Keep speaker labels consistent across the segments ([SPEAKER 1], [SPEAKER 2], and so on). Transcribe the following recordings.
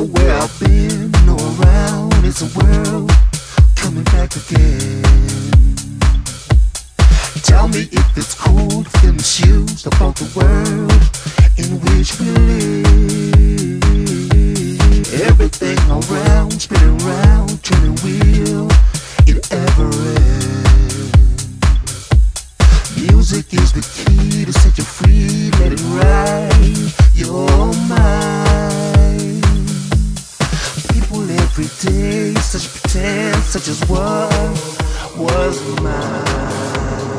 [SPEAKER 1] know where I've been, know around is the world coming back again. Tell me if it's cool to feel misused about the world in which we live. Everything around, spinning round, turning wheel, it ever ends. Music is the key to set you free, let it ride your mind. People every day, such pretend, such as what was mine.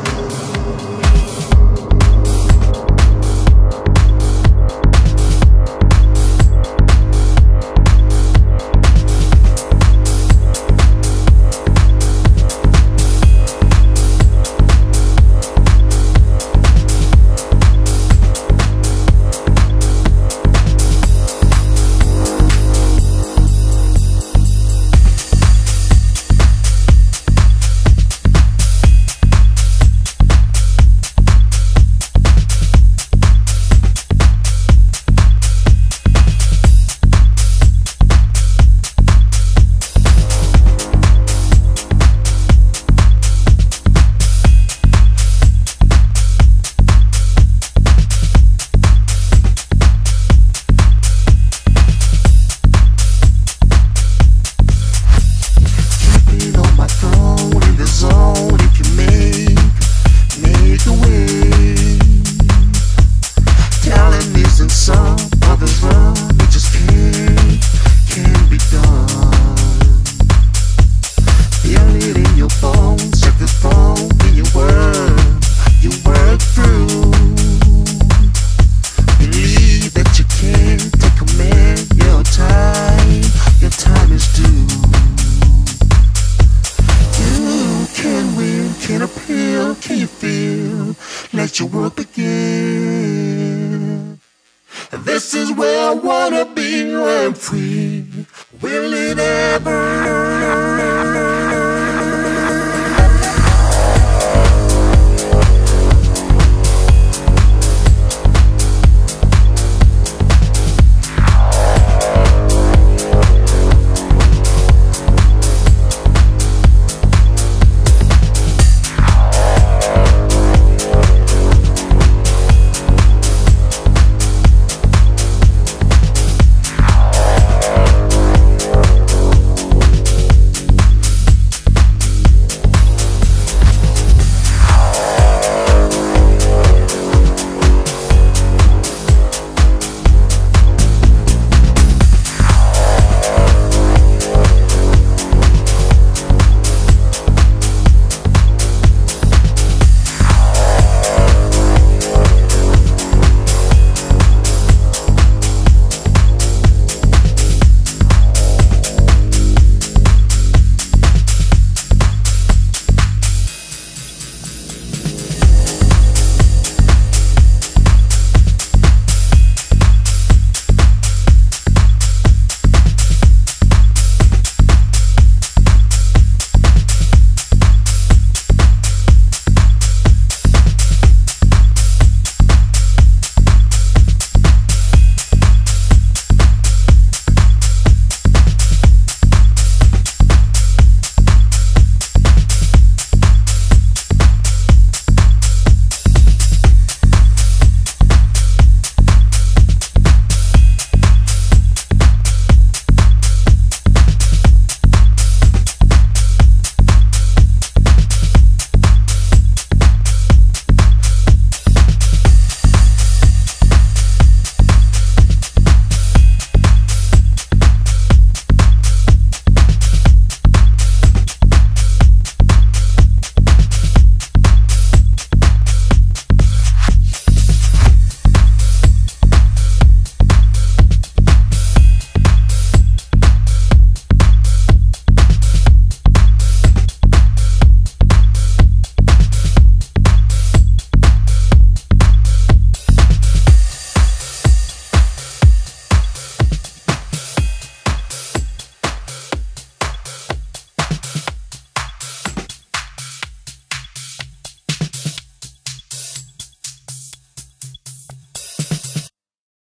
[SPEAKER 1] Can you feel? Let your work begin. This is where I wanna be. I'm free. Will it ever